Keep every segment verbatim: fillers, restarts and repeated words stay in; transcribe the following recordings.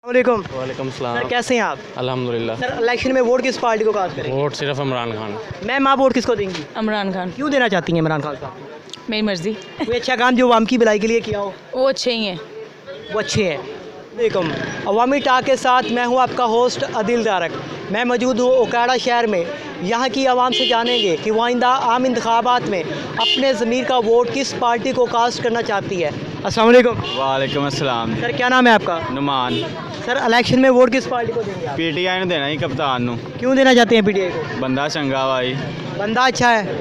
वालेकुम वालेकुम सलाम। सर कैसे हैं आप? अल्हम्दुलिल्लाह। सर इलेक्शन में वोट किस पार्टी को कास्ट करेंगे? वोट सिर्फ इमरान खान। मैम आप वोट किसको देंगी? इमरान खान। क्यों देना चाहती हैं इमरान खान साहब? मेरी मर्जी। कोई अच्छा काम जो आवाम की भलाई के लिए किया हो? वो अच्छे ही हैं। वो अच्छे हैं। वालेकुम अवामी टाक के साथ मैं हूं आपका होस्ट अदिल दारक। मैं मौजूद हूं ओकाड़ा शहर में। यहाँ की आवाम से जानेंगे कि वो आइंदा आम इंतखाबात में अपने ज़मीर का वोट किस पार्टी को कास्ट करना चाहती है। अस्सलाम वालेकुम। वालेकुम अस्सलाम। सर क्या नाम है आपका? नुमान। सर इलेक्शन में वोट किस पार्टी को देंगे आप? पीटीआई ने देना ही कप्तान नू। क्यों देना चाहते हैं पीटीआई को? बंदा चंगा भाई। बंदा अच्छा है।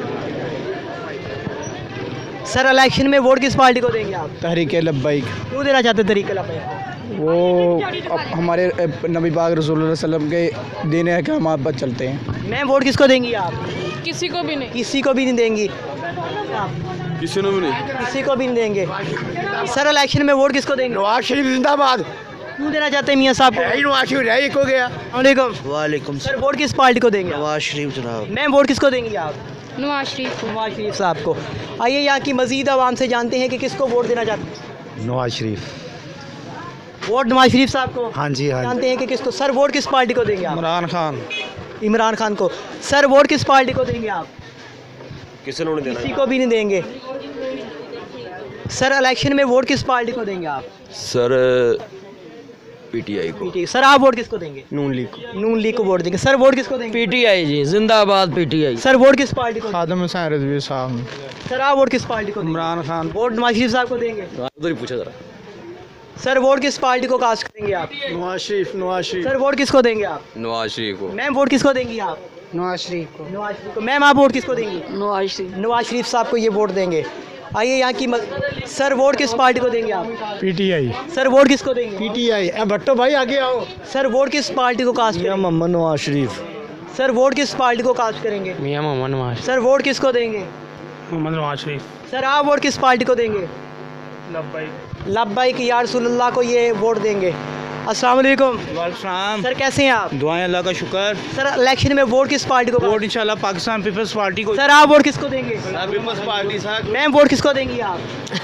सर इलेक्शन में वोट किस पार्टी को देंगे आप? तहरीक लब्बैक। क्यों देना चाहते हैं तरीके लब्बैक? वो अब हमारे नबी पाक रसूलुल्लाह सल्लल्लाहु अलैहि वसल्लम के दीन अहकामात पर चलते हैं। मैम वोट किसको देंगी आप? किसी को भी नहीं। किसी को भी नहीं देंगी। किसी ने भी नहीं। किसी को भी नहीं देंगे। सर इलेक्शन में वोट किसको देंगे? नवाज शरीफ जिंदाबाद। क्यों देना चाहते हैं मियाँ साहब को? नवाज शरीफ हो गया। वालेकुम। वालेकुम सर वोट किस पार्टी को देंगे? नवाज शरीफ जनाब। मैम वोट किसको देंगी आप? नवाज शरीफ। नवाज शरीफ साहब को। आइए यहाँ की मजीद आवाम से जानते हैं कि किसको वोट देना चाहते हैं। नवाज शरीफ। वोट नवाज शरीफ साहब को। हाँ जी हाँ जानते हैं कि किसको। सर वोट किस पार्टी को देंगे आप? इमरान खान। इमरान खान को। सर वोट किस पार्टी को देंगे आप? किसी ने नहीं किसी को भी नहीं देंगे। सर इलेक्शन में वोट किस पार्टी को देंगे आप? सर पीटीआई को। पीटीआई। सर आप वोट किसको देंगे? नून लीग को। नून लीग को वोट देंगे। सर वोट किसको देंगे? पीटीआई जी जिंदाबाद पीटीआई। सर वोट किस पार्टी को? खादम हुसैन रिजवी साहब। सर आप वोट किस पार्टी को देंगे? इमरान खान। वोट नवाज शरीफ साहब को देंगे। उधर ही पूछा जरा। सर वोट किस पार्टी को कास्ट करेंगे आप? नवाज शरीफ। नवाज शरीफ। सर वोट किसको देंगे आप? नवाज शरीफ को। मैम वोट किसको देंगी आप? नवाज शरीफ को। नवाज शरीफ को। मैम आप वोट किसको देंगी? नवाज शरीफ। नवाज शरीफ साहब को ये वोट देंगे। आइए यहाँ की मज... सर वोट किस पार्टी को देंगे आप? पीटीआई। सर वोट किसको देंगे? पीटीआई। अब भट्टो भाई आगे आओ। सर वोट किस पार्टी को कास्ट करेंगे? मोहम्मद नवाज शरीफ। सर वोट किस पार्टी को कास्ट करेंगे? मियाँ मोहम्मद नवाज। सर वोट किसको देंगे? मोहम्मद नवाज शरीफ। सर आप वोट किस पार्टी को देंगे? लब्बाइक या रसूलुल्लाह को ये वोट देंगे। अस्सलाम वालेकुम। वालेकुम। सर कैसे हैं आप? दुआएं अल्लाह का शुक्र। सर इलेक्शन में वोट किस पार्टी को? वोट इंशाल्लाह पाकिस्तान पीपल्स पार्टी को। सर आप वोट किसको देंगे? पीपल्स पार्टी साहब। मैम वोट किसको देंगी आप?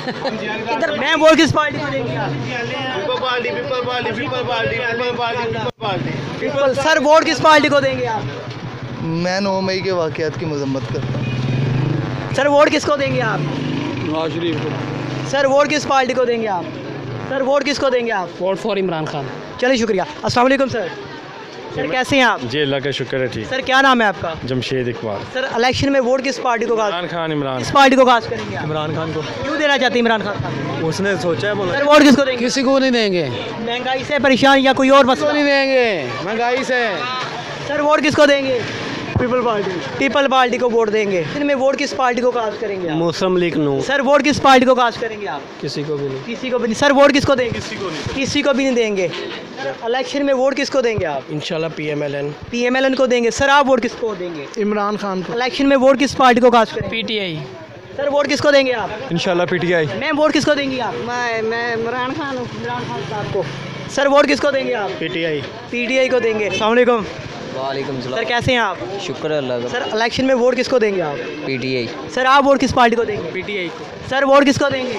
मैम वोट किस पार्टी को देंगी आप? People party. People party. People party. People party. People party. People. Sir vote किस पार्टी को देंगे आप? मैं नौ मई के वाक़यात की मजम्मत करता हूँ। सर वोट किसको देंगे आप? नवाज शरीफ को। सर वोट किस पार्टी को देंगे आप? सर वोट किसको देंगे आप? Vote for Imran Khan. चलिए शुक्रिया। अस्सलाम वालेकुम सर। सर कैसे हैं आप? जी अल्लाह का शुक्र है ठीक। सर क्या नाम है आपका? जमशेद इकबाल। सर इलेक्शन में वोट किस पार्टी को कास्ट? इमरान खान। इमरान किस पार्टी को कास्ट करेंगे आप? इमरान खान को। क्यों देना चाहते हैं इमरान खान साहब? उसने सोचा है बोला। सर वोट किसको देंगे? किसी को नहीं देंगे। महंगाई से परेशान या कोई और मसला? नहीं देंगे महंगाई से। सर वोट किसको देंगे? People party. पीपल पार्टी को वोट देंगे। इनमें वोट किस पार्टी को कास्ट करेंगे आप? Muslim League Noon. Sir vote किस पार्टी को कास्ट करेंगे आप? किसी को भी नहीं। किसी को भी नहीं। सर वोट किसको देंगे? किसी को नहीं। किसी को भी नहीं देंगे। इलेक्शन में वोट किसको देंगे आप? इंशाल्लाह पीएमएलएन। पीएमएलएन को देंगे। सर आप वोट किसको देंगे? इमरान खान को। इलेक्शन में वोट किस पार्टी को कास्ट करेंगे? पीटीआई। सर वोट किसको देंगे आप? इंशाल्लाह पीटीआई। मैम वोट किसको देंगी आप? मैं मैं इमरान खान हूँ। इमरान खान साहब को। सर वोट किसको देंगे आप? पीटीआई। पीटीआई को देंगे। अस्सलाम वालेकुम। वालेकुम सर कैसे हैं आप? शुक्र है अल्लाह का। सर इलेक्शन में वोट किसको देंगे आप? पीटीआई। सर आप वोट किस पार्टी को देंगे? पीटीआई को। सर वोट किसको देंगे?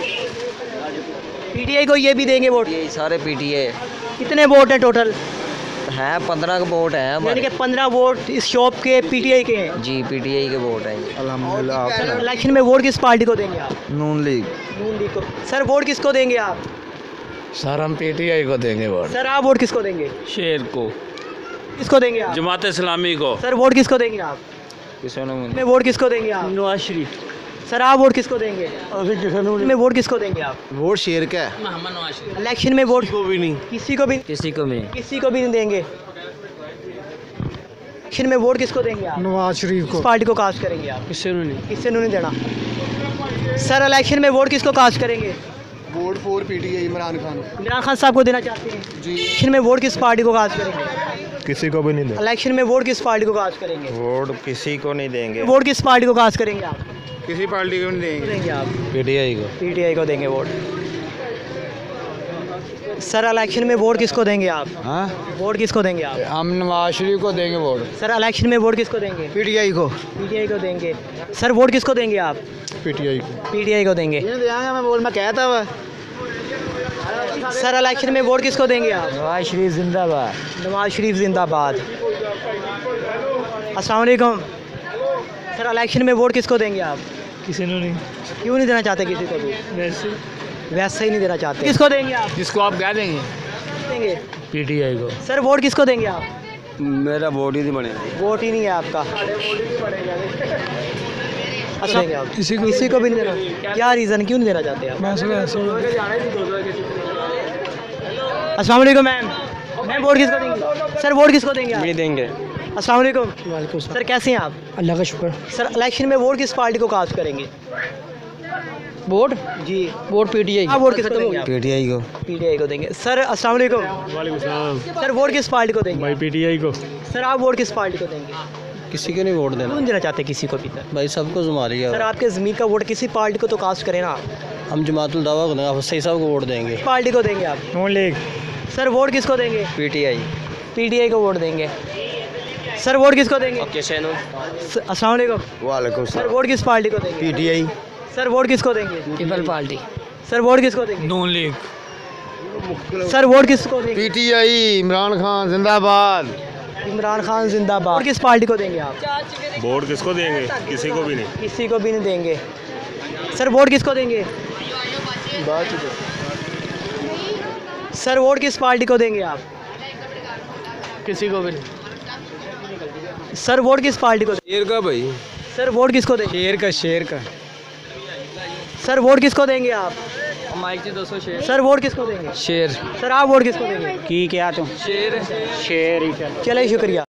पीटीआई को ये भी देंगे वोट। ये सारे पीटीआई कितने वोट हैं टोटल? हैं। पंद्रह के वोट हैं यानी हमारे। कि पंद्रह वोट इस शॉप के पीटीआई के हैं। जी पीटीआई के वोट हैं। अल्हम्दुलिल्लाह। सर इलेक्शन में वोट किस पार्टी को देंगे आप? नून लीग। नून लीग को। सर वोट किसको देंगे आप? सर हम पीटीआई को देंगे वोट। सर आप वोट किसको देंगे? शेर को। किसको देंगे आप? जमात इस्लामी को। सर वोट किसको देंगे आप? किसी ने में वोट किसको देंगे आप? नवाज शरीफ। सर आप वोट किसको देंगे? में वोट किसको देंगे आप? वोट शेर का है। मोहम्मद नवाज शरीफ। इलेक्शन में वोट को भी नहीं। किसी को भी किसी को भी नहीं। किसी को भी नहीं देंगे। इलेक्शन में वोट किसको देंगे आप? नवाज शरीफ किस पार्टी को कास्ट करेंगे आप? किसी ने नहीं। किससे नहीं देना। सर इलेक्शन में वोट किसको कास्ट करेंगे? Vote for PTI Imran Khan. Imran Khan sahab को देना चाहते हैं जी। इलेक्शन में वोट किस पार्टी को कास्ट करेंगे? किसी को भी नहीं देंगे। इलेक्शन में वोट किस पार्टी को कास्ट करेंगे? वोट किसी को नहीं देंगे। वोट किस पार्टी को कास्ट करेंगे आप? किसी पार्टी को नहीं देंगे। देंगे आप? पीटीआई को। पीटीआई को देंगे वोट। सर इलेक्शन में वोट किसको देंगे आप? हाँ वोट किसको देंगे आप? हम नवाज शरीफ को देंगे वोट। सर इलेक्शन में वोट किसको देंगे? पीटीआई को। पीटीआई को देंगे। सर वोट किसको देंगे आप? पीटीआई को। पीटीआई को देंगे। मैं बोल मैं कहता हुआ सर इलेक्शन में वोट किसको देंगे आप? नवाज शरीफ जिंदाबाद। नवाज शरीफ जिंदाबाद। अस्सलाम वालेकुम। सर इलेक्शन में वोट किसको देंगे आप? किसी ने नहीं, क्यों नहीं देना चाहते किसी को भी? वैसे वैसे ही नहीं देना चाहते। किसको देंगे आप? जिसको आप कह देंगे देंगे। पीटीआई को। सर वोट किसको देंगे आप? मेरा वोट ही नहीं बनेगा। वोट ही नहीं है आपका। अच्छा आप किसी को किसी को भी नहीं देना? क्या रीज़न, क्यों नहीं देना चाहते आप? अस्सलाम वालेकुम मैम। मैम वोट किसको देंगे? सर वोट किसको देंगे आप? नहीं देंगे। अस्सलाम वालेकुम। वालेकुम सर कैसे हैं आप? अल्लाह का शुक्र। सर इलेक्शन में वोट किस पार्टी को कास्ट करेंगे? वोट जी वोट पीटीआई। हाँ वोट किसको देंगे आप? पीटीआई को। पीटीआई को देंगे। सर अस्सलाम वालेकुम। वालेकुम सलाम। सर वोट किस पार्टी को देंगे? भाई पीटीआई को। सर आप वोट किस पार्टी को देंगे? किसी को नहीं वोट क्यों नहीं देना चाहते किसी को भी? सर भाई सबको जुमारी सर आपके ज़मीर का वोट किसी पार्टी को तो कास्ट करें ना। हम जमातुल दावा को देंगे, सही साहब को वोट देंगे। पार्टी को देंगे आप? Non league. सर वोट किसको देंगे? पीटीआई। पीटीआई को वोट देंगे। सर वोट किसको देंगे? स- अस्सलाम वालेकुम। वालेकुम सर वोट किस पार्टी को देंगे? पीटीआई। सर वोट किसको देंगे? People party. सर वोट किसको देंगे? Non league. सर वोट किसको देंगे? पीटीआई। इमरान खान जिंदाबाद। इमरान खान जिंदाबाद। वोट किस पार्टी को देंगे आप? वोट किसको देंगे? किसी को भी नहीं। किसी को भी नहीं देंगे। सर वोट किसको देंगे? सर वोट किस पार्टी को देंगे आप? किसी को भी नहीं। सर वोट किस पार्टी को? शेर का भाई। सर वोट किसको देंगे? शेर का शेर का। सर वोट किसको देंगे आप? माइक जी दोस्तों शेर। सर वोट किसको देंगे? शेर। सर आप वोट किसको देंगे? की क्या तुम? शेर। शेर ही क्या। चलिए शुक्रिया।